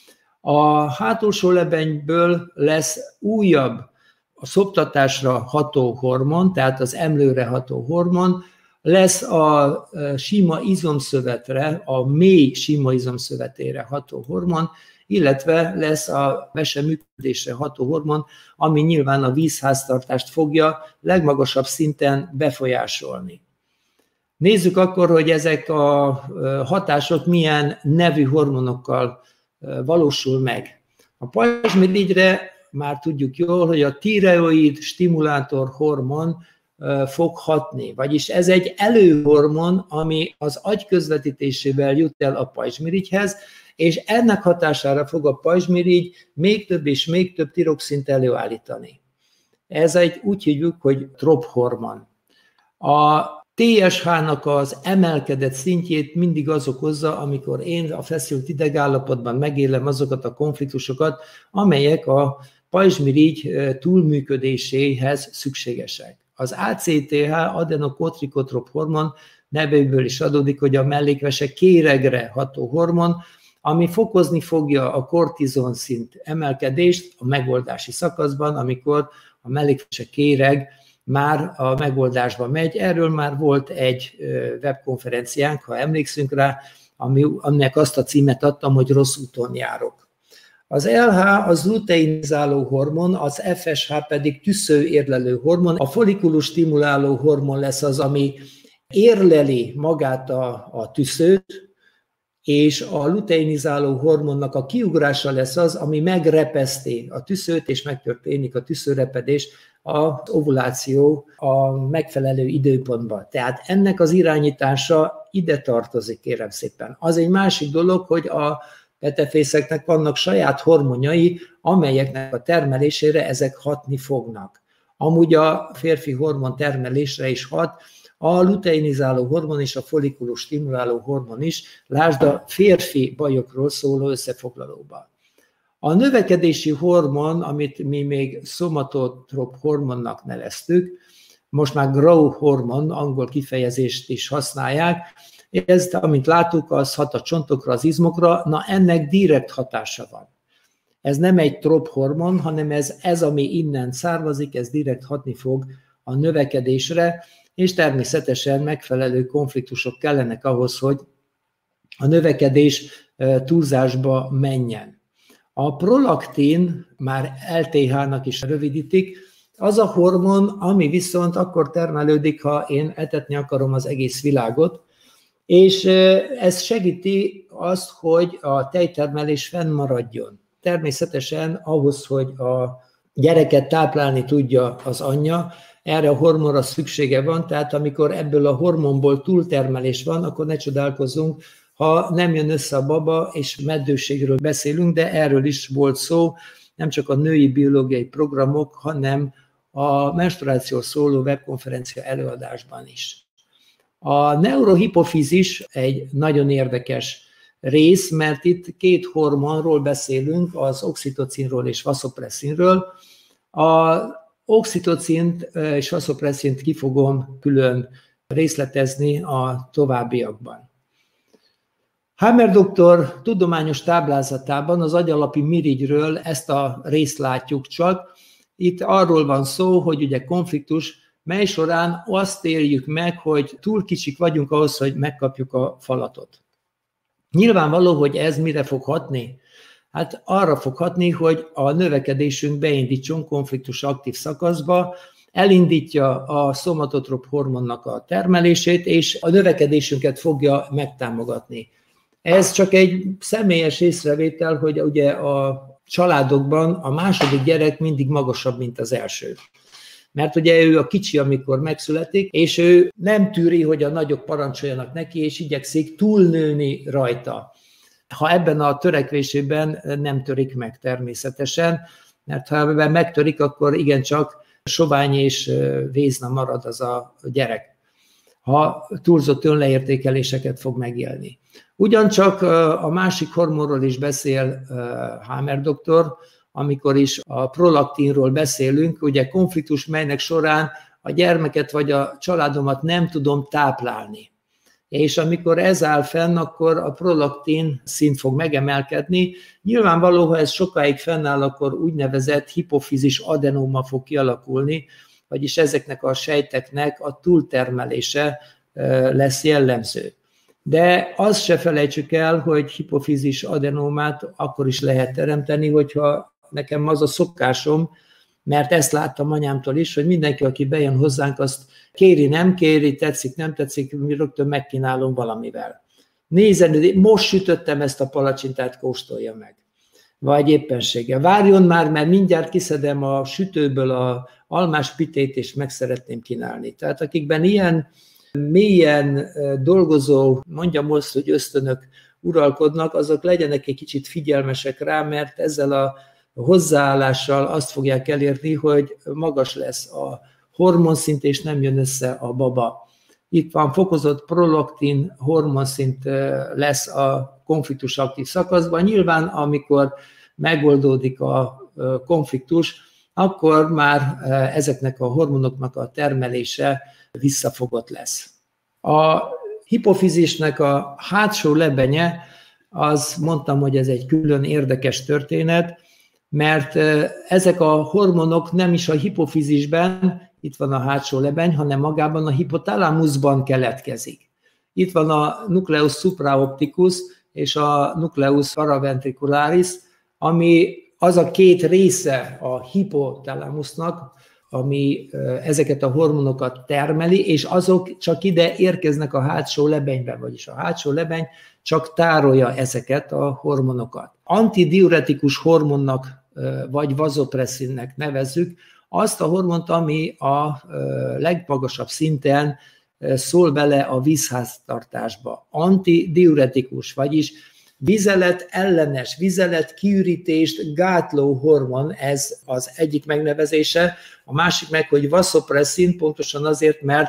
A hátulsó lebenyből lesz újabb a szoptatásra ható hormon, tehát az emlőre ható hormon, lesz a sima izomszövetre, a mély sima izomszövetére ható hormon, illetve lesz a vese működésre ható hormon, ami nyilván a vízháztartást fogja legmagasabb szinten befolyásolni. Nézzük akkor, hogy ezek a hatások milyen nevű hormonokkal valósul meg. A pajzsmirigyre már tudjuk jól, hogy a tireoid stimulátor hormon fog hatni, vagyis ez egy előhormon, ami az agy közvetítésével jut el a pajzsmirigyhez, és ennek hatására fog a pajzsmirigy még több és még több tiroxint előállítani. Ez egy úgy hívjuk, hogy TROP-hormon. A TSH-nak az emelkedett szintjét mindig az okozza, amikor én a feszült idegállapotban megélem azokat a konfliktusokat, amelyek a pajzsmirigy túlműködéséhez szükségesek. Az ACTH, adenokortikotrop hormon nevéből is adódik, hogy a mellékvese kéregre ható hormon, ami fokozni fogja a kortizon szint emelkedést a megoldási szakaszban, amikor a mellékvese kéreg már a megoldásba megy. Erről már volt egy webkonferenciánk, ha emlékszünk rá, aminek azt a címet adtam, hogy rossz úton járok. Az LH az luteinizáló hormon, az FSH pedig tüszőérlelő hormon. A follikulus stimuláló hormon lesz az, ami érleli magát a tüszőt, és a luteinizáló hormonnak a kiugrása lesz az, ami megrepeszti a tüszőt, és megtörténik a tüszőrepedés, az ovuláció a megfelelő időpontban. Tehát ennek az irányítása ide tartozik, kérem szépen. Az egy másik dolog, hogy a petefészeknek vannak saját hormonjai, amelyeknek a termelésére ezek hatni fognak. Amúgy a férfi hormon termelésre is hat, a luteinizáló hormon és a follikulus stimuláló hormon is, lásd a férfi bajokról szóló összefoglalóban. A növekedési hormon, amit mi még szomatotrop hormonnak neveztük, most már growth hormon, angol kifejezést is használják, ez, amint láttuk, az hat a csontokra, az izmokra, na ennek direkt hatása van. Ez nem egy trophormon, hanem ez, ami innen származik, ez direkt hatni fog a növekedésre, és természetesen megfelelő konfliktusok kellenek ahhoz, hogy a növekedés túlzásba menjen. A prolaktin, már LTH-nak is rövidítik, az a hormon, ami viszont akkor termelődik, ha én etetni akarom az egész világot, és ez segíti azt, hogy a tejtermelés fennmaradjon. Természetesen ahhoz, hogy a gyereket táplálni tudja az anyja, erre a hormonra szüksége van, tehát amikor ebből a hormonból túltermelés van, akkor ne csodálkozzunk, ha nem jön össze a baba, és meddőségről beszélünk, de erről is volt szó, nem csak a női biológiai programok, hanem a menstruációról szóló webkonferencia előadásban is. A neurohipofizis egy nagyon érdekes rész, mert itt két hormonról beszélünk, az oxitocinról és vasopresszinről. A oxitocint és vasopresszint ki fogom külön részletezni a továbbiakban. Hammer doktor tudományos táblázatában az agyalapi mirigyről ezt a részt látjuk csak. Itt arról van szó, hogy ugye konfliktus, mely során azt éljük meg, hogy túl kicsik vagyunk ahhoz, hogy megkapjuk a falatot. Nyilvánvaló, hogy ez mire fog hatni? Hát arra fog hatni, hogy a növekedésünk beindítson konfliktus aktív szakaszba, elindítja a szomatotrop hormonnak a termelését, és a növekedésünket fogja megtámogatni. Ez csak egy személyes észrevétel, hogy ugye a családokban a második gyerek mindig magasabb, mint az első. Mert ugye ő a kicsi, amikor megszületik, és ő nem tűri, hogy a nagyok parancsoljanak neki, és igyekszik túlnőni rajta. Ha ebben a törekvésében nem törik meg természetesen, mert ha ebben megtörik, akkor igencsak sovány és vézna marad az a gyerek, ha túlzott önleértékeléseket fog megélni. Ugyancsak a másik hormonról is beszél Hammer doktor, amikor is a prolaktinról beszélünk, ugye konfliktus, melynek során a gyermeket vagy a családomat nem tudom táplálni. És amikor ez áll fenn, akkor a prolaktin szint fog megemelkedni. Nyilvánvaló, ha ez sokáig fennáll, akkor úgynevezett hipofizis adenóma fog kialakulni, vagyis ezeknek a sejteknek a túltermelése lesz jellemző. De azt se felejtsük el, hogy hipofizis adenómát akkor is lehet teremteni, hogyha nekem az a szokásom, mert ezt láttam anyámtól is, hogy mindenki, aki bejön hozzánk, azt kéri, nem kéri, tetszik, nem tetszik, mi rögtön megkínálom valamivel. Nézzen, most sütöttem ezt a palacsintát, kóstolja meg. Vagy éppenséggel. Várjon már, mert mindjárt kiszedem a sütőből a almás pitét, és meg szeretném kínálni. Tehát akikben ilyen mélyen dolgozó, mondjam azt, hogy ösztönök uralkodnak, azok legyenek egy kicsit figyelmesek rá, mert ezzel a hozzáállással azt fogják elérni, hogy magas lesz a hormonszint, és nem jön össze a baba. Itt van fokozott prolaktin hormonszint lesz a konfliktus aktív szakaszban. Nyilván, amikor megoldódik a konfliktus, akkor már ezeknek a hormonoknak a termelése visszafogott lesz. A hipofizisnek a hátsó lebenye, az mondtam, hogy ez egy külön érdekes történet, mert ezek a hormonok nem is a hipofizisben, itt van a hátsó lebeny, hanem magában a hipotalamusban keletkezik. Itt van a nucleus supraopticus és a nucleus paraventricularis, ami az a két része a hipotalamusnak, ami ezeket a hormonokat termeli, és azok csak ide érkeznek a hátsó lebenybe, vagyis a hátsó lebeny csak tárolja ezeket a hormonokat. Antidiuretikus hormonnak, vagy vazopresszinnek nevezzük azt a hormont, ami a legmagasabb szinten szól bele a vízháztartásba. Antidiuretikus, vagyis vizelet ellenes, vizelet kiürítést gátló hormon, ez az egyik megnevezése, a másik meg, hogy vasopressin, pontosan azért, mert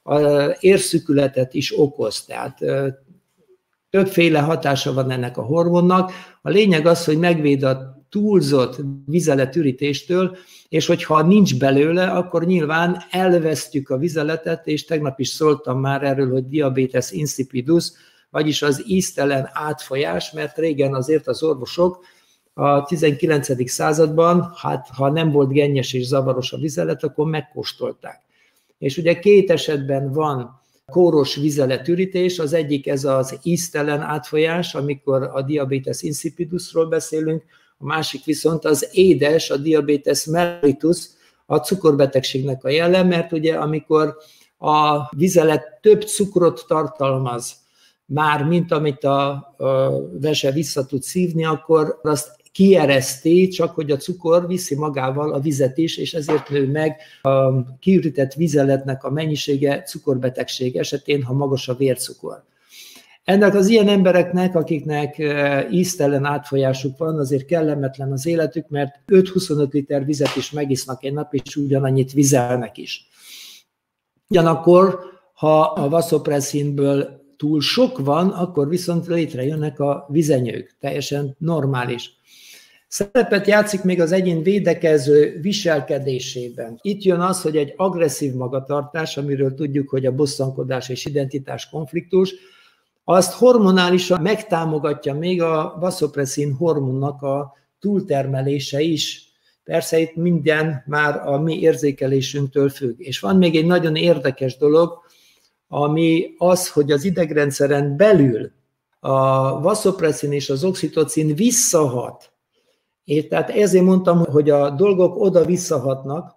érszükületet is okoz, tehát többféle hatása van ennek a hormonnak. A lényeg az, hogy megvéd a túlzott vizeletürítéstől, és hogyha nincs belőle, akkor nyilván elvesztjük a vizeletet, és tegnap is szóltam már erről, hogy diabetes insipidus, vagyis az íztelen átfolyás, mert régen azért az orvosok a 19. században, hát ha nem volt gennyes és zavaros a vizelet, akkor megkóstolták. És ugye két esetben van kóros vizeletürítés, az egyik ez az íztelen átfolyás, amikor a diabetes insipidusról beszélünk, a másik viszont az édes, a diabetes mellitus, a cukorbetegségnek a jele, mert ugye amikor a vizelet több cukrot tartalmaz, már mint amit a vese vissza tud szívni, akkor azt kiereszti, csak hogy a cukor viszi magával a vizet is, és ezért nő meg a kiürített vizeletnek a mennyisége cukorbetegség esetén, ha magas a vércukor. Ennek az ilyen embereknek, akiknek íztelen átfolyásuk van, azért kellemetlen az életük, mert 5-25 liter vizet is megisznak egy nap, és ugyanannyit vizelnek is. Ugyanakkor, ha a vasopressinből túl sok van, akkor viszont létrejönnek a vizenyők, teljesen normális. Szerepet játszik még az egyén védekező viselkedésében. Itt jön az, hogy egy agresszív magatartás, amiről tudjuk, hogy a bosszankodás és identitás konfliktus, azt hormonálisan megtámogatja még a vasopressin hormonnak a túltermelése is. Persze itt minden már a mi érzékelésünktől függ. És van még egy nagyon érdekes dolog, ami az, hogy az idegrendszeren belül a vasopressin és az oxitocin visszahat. És tehát ezért mondtam, hogy a dolgok oda visszahatnak,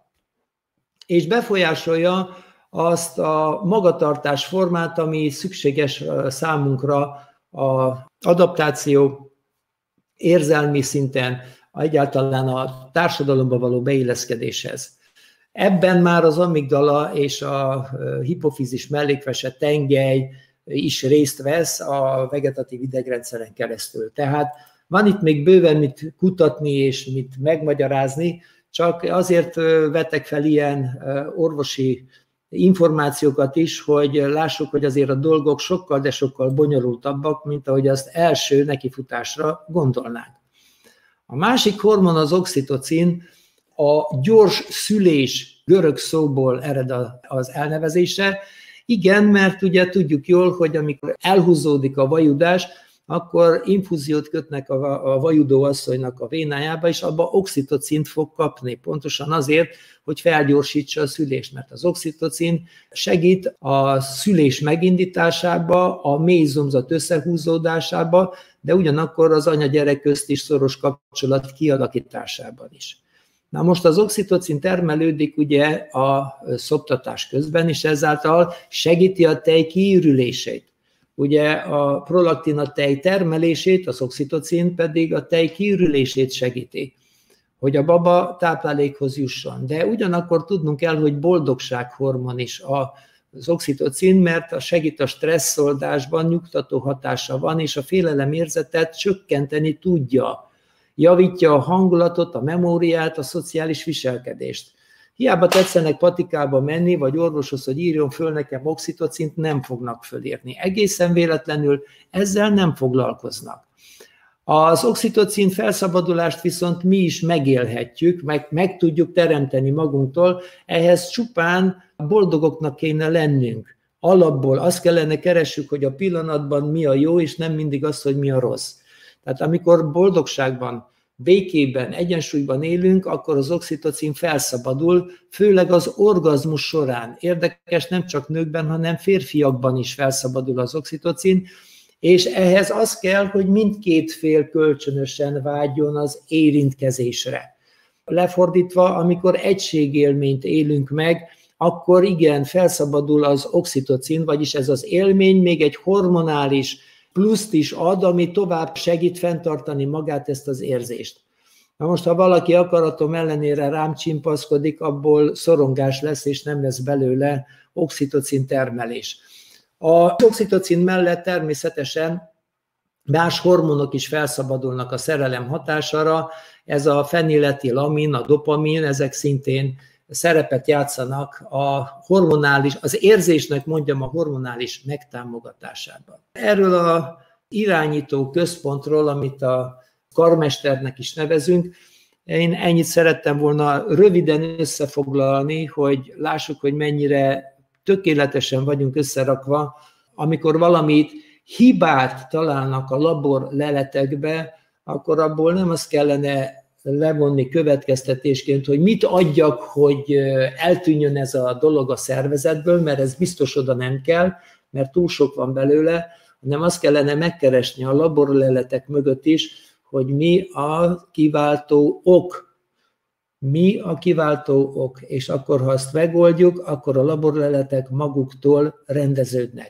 és befolyásolja azt a magatartás formát, ami szükséges számunkra az adaptáció érzelmi szinten, egyáltalán a társadalomba való beilleszkedéshez. Ebben már az amigdala és a hipofízis mellékvese tengely is részt vesz a vegetatív idegrendszeren keresztül. Tehát van itt még bőven mit kutatni és mit megmagyarázni, csak azért vetek fel ilyen orvosi információkat is, hogy lássuk, hogy azért a dolgok sokkal, de sokkal bonyolultabbak, mint ahogy azt első nekifutásra gondolnánk. A másik hormon az oxitocin, a gyors szülés görög szóból ered az elnevezése. Igen, mert ugye tudjuk jól, hogy amikor elhúzódik a vajudás, akkor infúziót kötnek a vajudó asszonynak a vénájába, és abba oxitocint fog kapni, pontosan azért, hogy felgyorsítsa a szülést, mert az oxitocin segít a szülés megindításába, a mélyzomzat összehúzódásába, de ugyanakkor az anya-gyerek közt is szoros kapcsolat kialakításában is. Na most az oxitocin termelődik ugye a szoptatás közben, és ezáltal segíti a tej kiürülését. Ugye a prolaktin a tej termelését, az oxitocin pedig a tej kiürülését segíti, hogy a baba táplálékhoz jusson. De ugyanakkor tudnunk kell, hogy boldogsághormon is az oxitocin, mert segít a stresszoldásban, nyugtató hatása van, és a félelemérzetet csökkenteni tudja. Javítja a hangulatot, a memóriát, a szociális viselkedést. Hiába tetszenek patikába menni, vagy orvoshoz, hogy írjon föl nekem oxitocint, nem fognak fölírni. Egészen véletlenül ezzel nem foglalkoznak. Az oxitocin felszabadulást viszont mi is megélhetjük, meg tudjuk teremteni magunktól, ehhez csupán boldogoknak kéne lennünk. Alapból azt kellene keressük, hogy a pillanatban mi a jó, és nem mindig az, hogy mi a rossz. Tehát amikor boldogságban, békében, egyensúlyban élünk, akkor az oxitocin felszabadul, főleg az orgazmus során. Érdekes, nem csak nőkben, hanem férfiakban is felszabadul az oxitocin, és ehhez az kell, hogy mindkét fél kölcsönösen vágyjon az érintkezésre. Lefordítva, amikor egységélményt élünk meg, akkor igen, felszabadul az oxitocin, vagyis ez az élmény még egy hormonális pluszt is ad, ami tovább segít fenntartani magát, ezt az érzést. Na most, ha valaki akaratom ellenére rám csimpaszkodik, abból szorongás lesz, és nem lesz belőle oxitocin termelés. Az oxitocin mellett természetesen más hormonok is felszabadulnak a szerelem hatására, ez a feniletilamin, a dopamin, ezek szintén szerepet játszanak a hormonális, az érzésnek mondjam a hormonális megtámogatásában. Erről az irányító központról, amit a karmesternek is nevezünk. Én ennyit szerettem volna röviden összefoglalni, hogy lássuk, hogy mennyire tökéletesen vagyunk összerakva, amikor valamit hibát találnak a labor leletekbe, akkor abból nem azt kellene levonni következtetésként, hogy mit adjak, hogy eltűnjön ez a dolog a szervezetből, mert ez biztos oda nem kell, mert túl sok van belőle, hanem azt kellene megkeresni a laborleletek mögött is, hogy mi a kiváltó ok. Mi a kiváltó ok, és akkor, ha azt megoldjuk, akkor a laborleletek maguktól rendeződnek.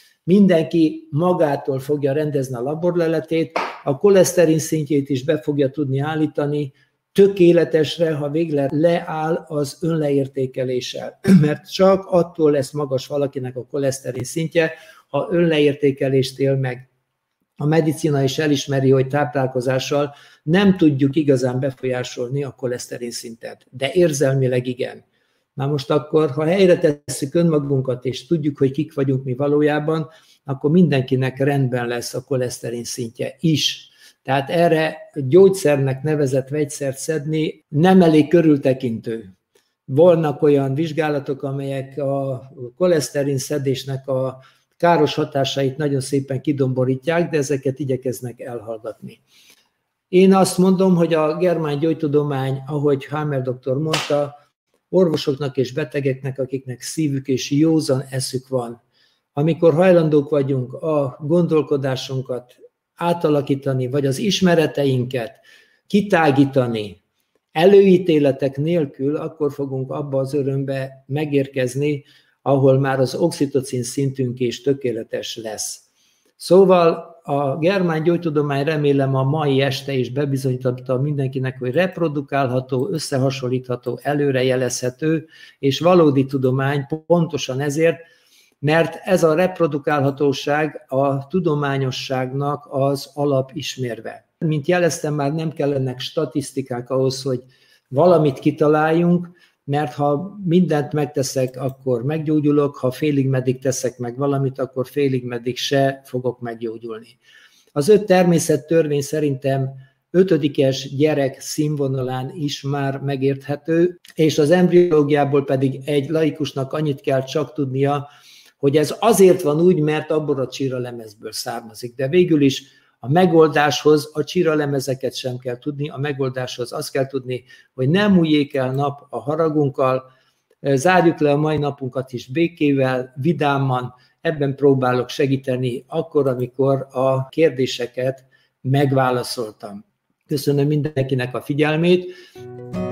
Mindenki magától fogja rendezni a laborleletét, a koleszterin szintjét is be fogja tudni állítani tökéletesre, ha végleg leáll az önleértékeléssel. Mert csak attól lesz magas valakinek a koleszterin szintje, ha önleértékelést él meg. A medicina is elismeri, hogy táplálkozással nem tudjuk igazán befolyásolni a koleszterin szintet, de érzelmileg igen. Na most akkor, ha helyre tesszük önmagunkat, és tudjuk, hogy kik vagyunk mi valójában, akkor mindenkinek rendben lesz a koleszterin szintje is. Tehát erre gyógyszernek nevezett vegyszert szedni nem elég körültekintő. Vannak olyan vizsgálatok, amelyek a koleszterin szedésnek a káros hatásait nagyon szépen kidomborítják, de ezeket igyekeznek elhallgatni. Én azt mondom, hogy a germán gyógytudomány, ahogy Hammer doktor mondta, orvosoknak és betegeknek, akiknek szívük és józan eszük van, amikor hajlandók vagyunk a gondolkodásunkat átalakítani, vagy az ismereteinket kitágítani, előítéletek nélkül, akkor fogunk abba az örömbe megérkezni, ahol már az oxitocin szintünk is tökéletes lesz. Szóval a germán gyógytudomány remélem a mai este is bebizonyította mindenkinek, hogy reprodukálható, összehasonlítható, előrejelezhető és valódi tudomány pontosan ezért, mert ez a reprodukálhatóság a tudományosságnak az alapismérve. Mint jeleztem, már nem kellenek statisztikák ahhoz, hogy valamit kitaláljunk, mert ha mindent megteszek, akkor meggyógyulok, ha félig meddig teszek meg valamit, akkor félig meddig se fogok meggyógyulni. Az 5 természettörvény szerintem 5-es gyerek színvonalán is már megérthető, és az embriológiából pedig egy laikusnak annyit kell csak tudnia, hogy ez azért van úgy, mert abból a csíralemezből származik. De végül is a megoldáshoz a csíralemezeket sem kell tudni, a megoldáshoz azt kell tudni, hogy nem múljék el nap a haragunkkal, zárjuk le a mai napunkat is békével, vidáman, ebben próbálok segíteni akkor, amikor a kérdéseket megválaszoltam. Köszönöm mindenkinek a figyelmét.